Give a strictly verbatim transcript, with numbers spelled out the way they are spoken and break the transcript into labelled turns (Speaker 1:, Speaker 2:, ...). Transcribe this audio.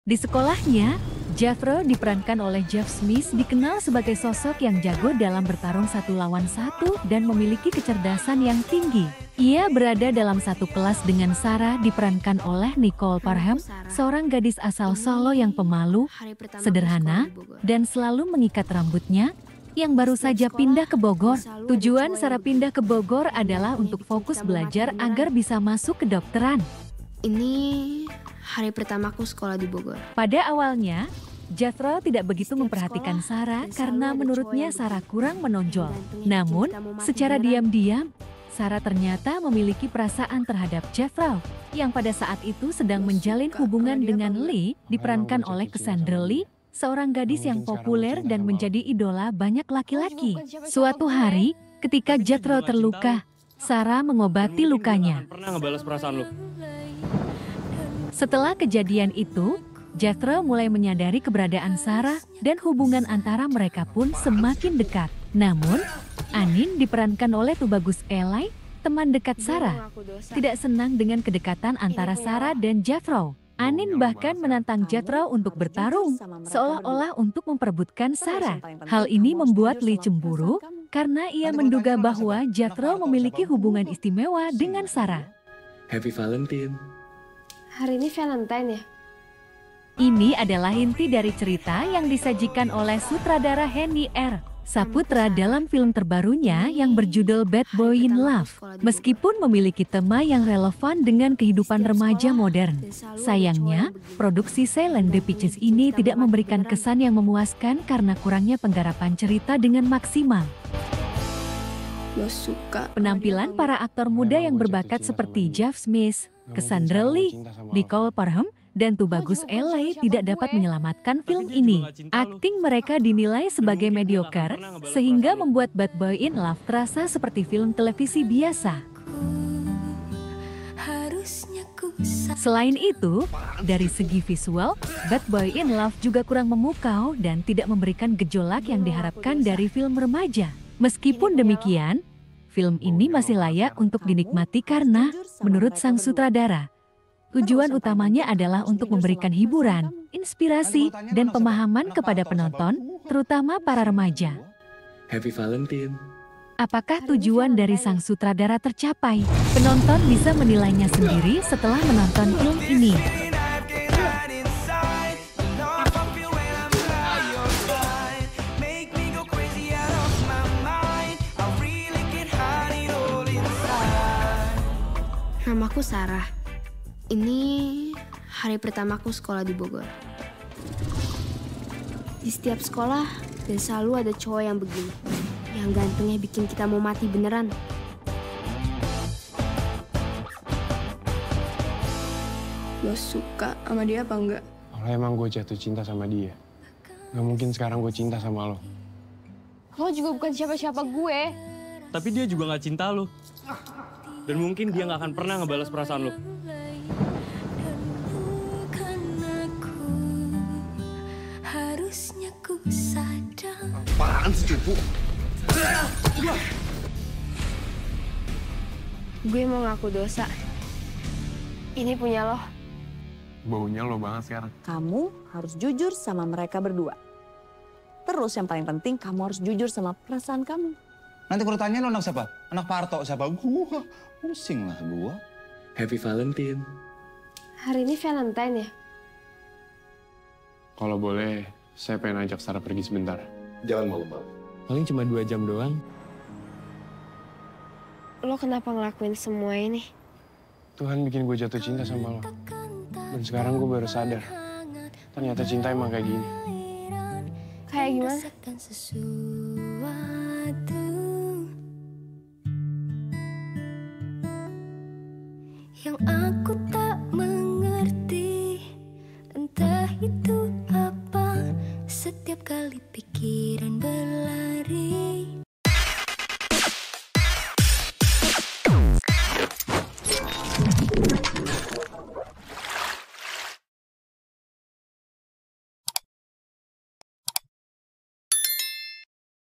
Speaker 1: Di sekolahnya, Jethro diperankan oleh Jeff Smith dikenal sebagai sosok yang jago dalam bertarung satu lawan satu dan memiliki kecerdasan yang tinggi. Ia berada dalam satu kelas dengan Sarah diperankan oleh Nicole Parham, seorang gadis asal Solo yang pemalu, sederhana, dan selalu mengikat rambutnya, yang baru saja pindah ke Bogor. Tujuan Sarah pindah ke Bogor adalah untuk fokus belajar agar bisa masuk kedokteran.
Speaker 2: Ini hari pertamaku sekolah di Bogor.
Speaker 1: Pada awalnya, Jethro tidak begitu memperhatikan Sarah karena menurutnya Sarah kurang menonjol. Namun, secara diam-diam, Sarah ternyata memiliki perasaan terhadap Jethro, yang pada saat itu sedang menjalin hubungan dengan Lee, diperankan oleh Cassandra Lee, seorang gadis yang populer dan menjadi idola banyak laki-laki. Suatu hari, ketika Jethro terluka, Sarah mengobati lukanya.
Speaker 3: Pernah ngebalas perasaan lu?
Speaker 1: Setelah kejadian itu, Jethro mulai menyadari keberadaan Sarah dan hubungan antara mereka pun semakin dekat. Namun, Anin diperankan oleh Tubagus Ely, teman dekat Sarah, tidak senang dengan kedekatan antara Sarah dan Jethro. Anin bahkan menantang Jethro untuk bertarung, seolah-olah untuk memperebutkan Sarah. Hal ini membuat Lee cemburu karena ia menduga bahwa Jethro memiliki hubungan istimewa dengan Sarah.
Speaker 3: Happy Valentine.
Speaker 2: Hari ini Valentine ya?
Speaker 1: Ini adalah inti dari cerita yang disajikan oleh sutradara Henny R. Saputra dalam film terbarunya yang berjudul Bad Boy in Love. Meskipun memiliki tema yang relevan dengan kehidupan remaja modern, sayangnya, produksi Silent The Pictures ini tidak memberikan kesan yang memuaskan karena kurangnya penggarapan cerita dengan maksimal.
Speaker 2: Lo suka
Speaker 1: Penampilan para aktor muda yang berbakat seperti Jeff Smith, Cassandra Lee, Nicole Parham, dan Tubagus Ely tidak dapat menyelamatkan film ini. Akting mereka dinilai sebagai mediocre, sehingga membuat Bad Boy in Love terasa seperti film televisi biasa. Selain itu, dari segi visual, Bad Boy in Love juga kurang memukau dan tidak memberikan gejolak yang diharapkan dari film remaja. Meskipun demikian, film ini masih layak untuk dinikmati karena, menurut sang sutradara, tujuan utamanya adalah untuk memberikan hiburan, inspirasi, dan pemahaman kepada penonton, terutama para remaja.
Speaker 3: Happy Valentine.
Speaker 1: Apakah tujuan dari sang sutradara tercapai? Penonton bisa menilainya sendiri setelah menonton film ini.
Speaker 2: Namaku Sarah. Ini hari pertamaku sekolah di Bogor. Di setiap sekolah, dan selalu ada cowok yang begini. Yang gantengnya bikin kita mau mati beneran. Lo suka sama dia apa enggak?
Speaker 4: Kalau emang gue jatuh cinta sama dia, gak mungkin sekarang gue cinta sama lo.
Speaker 2: Lo juga bukan siapa-siapa gue.
Speaker 3: Tapi dia juga gak cinta lu. Dan mungkin dia gak akan pernah ngebalas perasaan lu.
Speaker 5: Apaan sih cupu?
Speaker 2: Gue mau ngaku dosa. Ini punya lo.
Speaker 4: Baunya lo banget sekarang.
Speaker 6: Kamu harus jujur sama mereka berdua. Terus yang paling penting kamu harus jujur sama perasaan kamu.
Speaker 5: Nanti kalau tanya lo anak siapa? Anak Parto siapa? Gua. Pusing lah gua.
Speaker 3: Happy Valentine.
Speaker 2: Hari ini Valentine ya?
Speaker 4: Kalau boleh, saya pengen ajak Sarah pergi sebentar.
Speaker 5: Jangan malu-malu.
Speaker 3: Paling cuma dua jam doang.
Speaker 2: Lo kenapa ngelakuin semua ini?
Speaker 4: Tuhan bikin gue jatuh cinta sama lo. Dan sekarang gue baru sadar. Ternyata cinta emang kayak gini.
Speaker 2: Kayak gimana?
Speaker 7: Yang aku tak mengerti, entah itu apa, setiap kali pikir